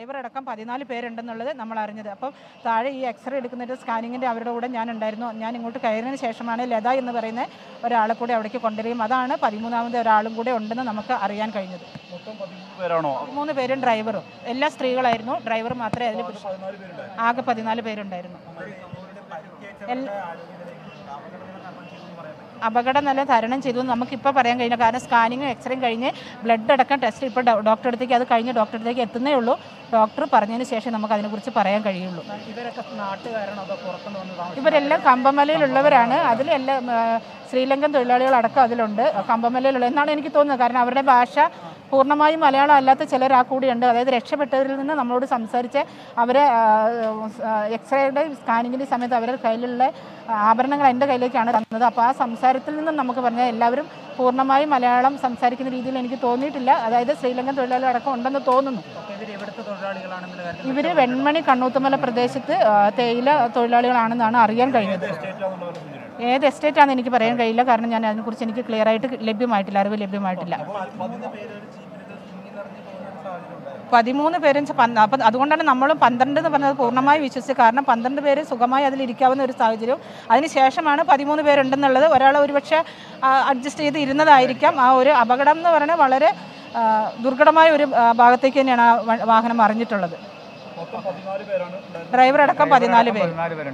Driver അടക്കം 14 പേരുണ്ടെന്നുള്ളത് നമ്മൾ അറിഞ്ഞത്. അപ്പം താഴെ ഈ എക്സ്റേ എടുക്കുന്നതിൻ്റെ സ്കാനിങ്ങിൻ്റെ അവരുടെ കൂടെ ഞാൻ ഉണ്ടായിരുന്നു. ഞാൻ ഇങ്ങോട്ട് കയറിയതിന് ശേഷമാണ് ലത എന്ന് പറയുന്ന ഒരാളെ കൂടെ അവിടേക്ക് കൊണ്ടുവരികയും അതാണ് 13ാമത്തെ ഒരാളും കൂടെ ഉണ്ടെന്ന് നമുക്ക് അറിയാൻ കഴിഞ്ഞത്. 13 പേരും ഡ്രൈവറും എല്ലാ സ്ത്രീകളായിരുന്നു. ഡ്രൈവർ മാത്രമേ അതിൽ ആകെ 14 പേരുണ്ടായിരുന്നു. അപകടം നല്ല തരണം ചെയ്തു നമുക്കിപ്പോൾ പറയാൻ കഴിയില്ല. കാരണം സ്കാനിങ്ങും എക്സ്റേയും കഴിഞ്ഞ് ബ്ലഡ് അടക്കം ടെസ്റ്റ് ഇപ്പോൾ ഡോക്ടറെ അടുത്തേക്ക് അത് കഴിഞ്ഞ് ഡോക്ടറെ അടുത്തേക്ക് എത്തുന്നേ ഉള്ളൂ. ഡോക്ടർ പറഞ്ഞതിന് ശേഷം നമുക്ക് അതിനെക്കുറിച്ച് പറയാൻ കഴിയുള്ളൂ. ഇവരെല്ലാം കമ്പമലയിലുള്ളവരാണ്. അതിലെല്ലാം ശ്രീലങ്കൻ തൊഴിലാളികളടക്കം അതിലുണ്ട്. കമ്പമലയിലുള്ള എന്നാണ് എനിക്ക് തോന്നുന്നത്. കാരണം അവരുടെ ഭാഷ പൂർണ്ണമായും മലയാളം അല്ലാത്ത ചിലർ ആ കൂടിയുണ്ട്. അതായത് രക്ഷപ്പെട്ടവരിൽ നിന്ന് നമ്മളോട് സംസാരിച്ച് അവരെ എക്സ്റേയുടെ സ്കാനിങ്ങിൻ്റെ സമയത്ത് അവരുടെ കയ്യിലുള്ള ആഭരണങ്ങൾ എൻ്റെ കയ്യിലേക്കാണ് തന്നത്. അപ്പോൾ ആ സംസാരത്തിൽ നിന്നും നമുക്ക് പറഞ്ഞാൽ എല്ലാവരും പൂർണ്ണമായും മലയാളം സംസാരിക്കുന്ന രീതിയിൽ എനിക്ക് തോന്നിയിട്ടില്ല. അതായത് ശ്രീലങ്കൻ തൊഴിലാളികളടക്കം ഉണ്ടെന്ന് തോന്നുന്നു. ഇവർ വെൺമണി കണ്ണൂത്തുമല പ്രദേശത്ത് തേയില തൊഴിലാളികളാണെന്നാണ് അറിയാൻ കഴിഞ്ഞത്. ഏത് എസ്റ്റേറ്റാണെന്ന് എനിക്ക് പറയാൻ കഴിയില്ല. കാരണം ഞാൻ അതിനെക്കുറിച്ച് എനിക്ക് ക്ലിയർ ആയിട്ട് ലഭ്യമായിട്ടില്ല, അറിവ് ലഭ്യമായിട്ടില്ല. 13 പേരും അപ്പം അതുകൊണ്ടാണ് നമ്മളും 12 എന്ന് പറഞ്ഞത് പൂർണ്ണമായി വിശ്വസിച്ചത്. കാരണം 12 പേര് സുഖമായി അതിലിരിക്കാവുന്ന ഒരു സാഹചര്യവും അതിനുശേഷമാണ് 13 പേരുണ്ടെന്നുള്ളത്. ഒരാൾ ഒരുപക്ഷെ അഡ്ജസ്റ്റ് ചെയ്ത് ഇരുന്നതായിരിക്കാം. ആ ഒരു അപകടം എന്ന് പറഞ്ഞാൽ വളരെ ദുർഘടമായ ഒരു ഭാഗത്തേക്ക് തന്നെയാണ് ആ വാഹനം മറിഞ്ഞിട്ടുള്ളത്. ഡ്രൈവർ അടക്കം 14 പേര്.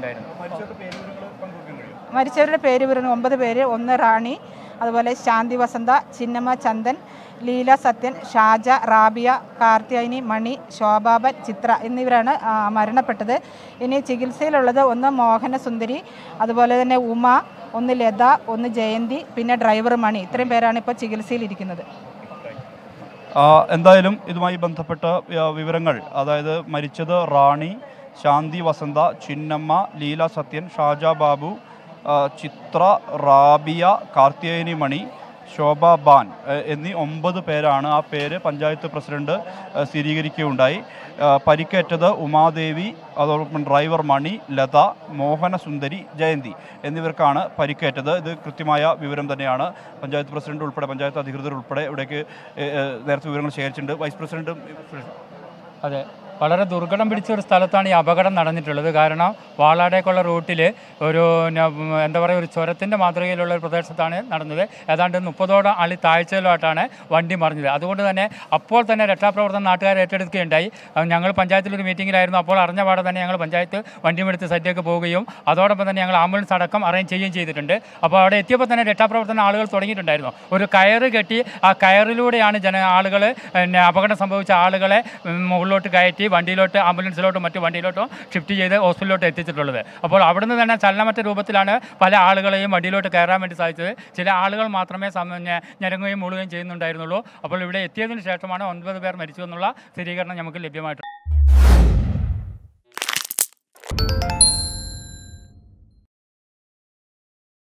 മരിച്ചവരുടെ പേര് വരുന്ന 9 പേര്. ഒന്ന് റാണി, അതുപോലെ ശാന്തി വസന്ത, ചിന്നമ്മ ചന്ദൻ, ലീല സത്യൻ, ഷാജ, റാബിയ, കാർത്തിയായിനി, മണി, ശോഭാബൻ, ചിത്ര എന്നിവരാണ് മരണപ്പെട്ടത്. ഇനി ചികിത്സയിലുള്ളത് ഒന്ന് മോഹന സുന്ദരി, അതുപോലെ തന്നെ ഉമ, ഒന്ന് ലത, ഒന്ന് ജയന്തി, പിന്നെ ഡ്രൈവർ മണി. ഇത്രയും പേരാണ് ഇപ്പോൾ ചികിത്സയിലിരിക്കുന്നത്. എന്തായാലും ഇതുമായി ബന്ധപ്പെട്ട വിവരങ്ങൾ, അതായത് മരിച്ചത് റാണി, ശാന്തി വസന്ത, ചിന്നമ്മ, ലീല സത്യൻ, ഷാജ ബാബു, ചിത്ര, റാബിയ, കാർത്തിയായനി മണി, ശോഭ ബാൻ എന്നീ 9 പേരാണ്. ആ പേര് പഞ്ചായത്ത് പ്രസിഡന്റ് സ്ഥിരീകരിക്കുകയുണ്ടായി. പരിക്കേറ്റത് ഉമാദേവി, അതോടൊപ്പം ഡ്രൈവർ മണി, ലത, മോഹന സുന്ദരി, ജയന്തി എന്നിവർക്കാണ് പരിക്കേറ്റത്. ഇത് കൃത്യമായ വിവരം തന്നെയാണ്. പഞ്ചായത്ത് പ്രസിഡന്റ് ഉൾപ്പെടെ പഞ്ചായത്ത് അധികൃതർ ഉൾപ്പെടെ ഇവിടേക്ക് നേരത്തെ വിവരങ്ങൾ ശേഖരിച്ചിട്ടുണ്ട്. വൈസ് പ്രസിഡന്റും. അതെ, വളരെ ദുർഘടം പിടിച്ച ഒരു സ്ഥലത്താണ് ഈ അപകടം നടന്നിട്ടുള്ളത്. കാരണം വാളാടേക്കുള്ള റൂട്ടിൽ ഒരു എന്താ പറയുക, ഒരു ചുരത്തിൻ്റെ മാതൃകയിലുള്ള ഒരു പ്രദേശത്താണ് നടന്നത്. ഏതാണ്ട് 30ഓളം അളി താഴ്ചയിലോട്ടാണ് വണ്ടി മറിഞ്ഞത്. അതുകൊണ്ട് തന്നെ അപ്പോൾ തന്നെ രക്ഷാപ്രവർത്തനം നാട്ടുകാർ ഏറ്റെടുക്കുകയുണ്ടായി. ഞങ്ങൾ പഞ്ചായത്തിലൊരു മീറ്റിങ്ങിലായിരുന്നു. അപ്പോൾ അറിഞ്ഞ പാടെ തന്നെ ഞങ്ങൾ പഞ്ചായത്ത് വണ്ടിയുമെടുത്ത് സൈറ്റിലേക്ക് പോവുകയും അതോടൊപ്പം തന്നെ ഞങ്ങൾ ആംബുലൻസ് അടക്കം അറേഞ്ച് ചെയ്യുകയും ചെയ്തിട്ടുണ്ട്. അപ്പോൾ അവിടെ എത്തിയപ്പോൾ തന്നെ രക്ഷാപ്രവർത്തനം ആളുകൾ തുടങ്ങിയിട്ടുണ്ടായിരുന്നു. ഒരു കയറ് കെട്ടി ആ കയറിലൂടെയാണ് ആളുകൾ അപകടം സംഭവിച്ച ആളുകളെ മുകളിലോട്ട് കയറ്റി വണ്ടിയിലോട്ട്, ആംബുലൻസിലോട്ടും മറ്റു വണ്ടിയിലോട്ടും ഷിഫ്റ്റ് ചെയ്ത് ഹോസ്പിറ്റലിലോട്ട് എത്തിച്ചിട്ടുള്ളത്. അപ്പോൾ അവിടുന്ന് തന്നെ ചലനമറ്റ രൂപത്തിലാണ് പല ആളുകളെയും വണ്ടിയിലോട്ട് കയറാൻ വേണ്ടി സാധിച്ചത്. ചില ആളുകൾ മാത്രമേ ഞരങ്ങുകയും മൂളുകയും ചെയ്യുന്നുണ്ടായിരുന്നുള്ളൂ. അപ്പോൾ ഇവിടെ എത്തിയതിന് ശേഷമാണ് 9 പേർ മരിച്ചു എന്നുള്ള സ്ഥിരീകരണം നമുക്ക് ലഭ്യമായിട്ടുള്ളത്.